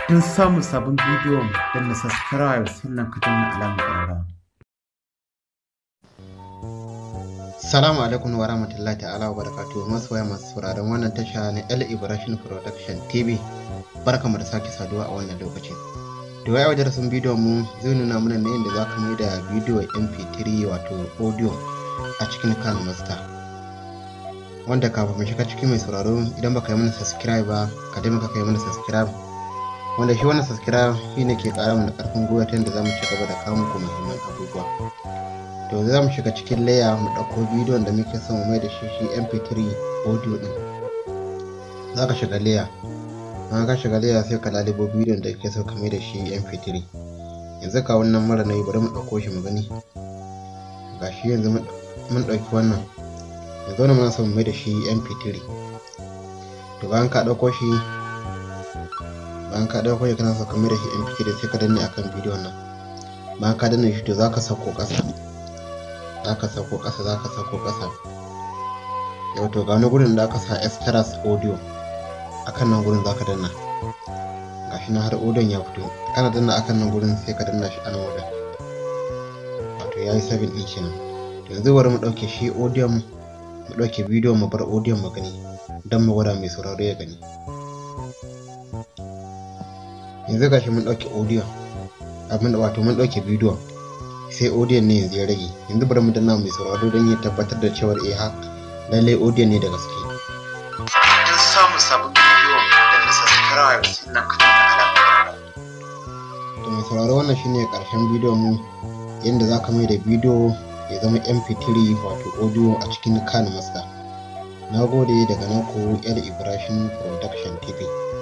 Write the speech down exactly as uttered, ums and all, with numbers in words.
Don samun sabon bidiyon danna subscribe sannan ka danna alamar ƙararrawa. Assalamu alaikum wa rahmatullahi ta'ala wa barakatuhu masoya masu sauraron wannan tasha na El Ibrahim Production T V. Barkamu da sake saduwa a wannan lokaci. Da yau darasin bidiyon mu zai nuna mana ne yadda za ka mai da bidiyo M P three wato audio a cikin KineMaster. Wanda kafin mu shiga cikin mai sauraro idan baka yi mana subscribe ba ka dai maka kai mana subscribe. Wanda shi wannan subscribe shine ke ƙara mana ƙarfin gwiwa ta yadda za mu ci gaba da kawo muku muhimman abubuwa. To za mu shiga cikin layer mu ɗauko bidiyon da muke son mu mai da shi shi M P three audio ɗin. Za ka shiga layer, bayan ka shiga layer sai ka lalubo bidiyon da kake so ka mai da shi M P three. Yanzu ka wannan mara nauyi bari mu ɗauko shi mu gani. Ga shi yanzu mun ɗauki wannan. Yanzu wannan muna son mu mai da shi M P three. To bayan ka ɗauko shi, bayan ka ɗauko shi kana so ka mai da shi M P three sai ka danne akan bidiyon nan. Bayan ka danne shi to za ka sauko ƙasa. za ka sauko ƙasa za ka sauko ƙasa yau to ga wani gurin da aka sa extras audio akan nan gurin za ka danna gashi na har audion ya fito kana danna akan nan gurin sai ka danna shi a nan wajen wato yayi saving din kenan. To yanzu bari mu ɗauke shi audio mu ɗauke bidiyon mu bar audio mu gani don mu gwada mai sauraro ya gani. Yanzu gashi mun ɗauke audio abin da wato mun ɗauke bidiyon sai audio ne yanzu ya rage. Yanzu bari mu danna mai sauraro don ya tabbatar da cewa eh ha lalle audio ne da gaske. Don samun sabon bidiyon danna subscribe sannan ka danna alamar. To mai sauraro wannan shine karshen bidiyon mu yanda za ka mai da bidiyo ya zama M P three wato audio a cikin KineMaster. Na gode daga naku El Ibrahim Production T V.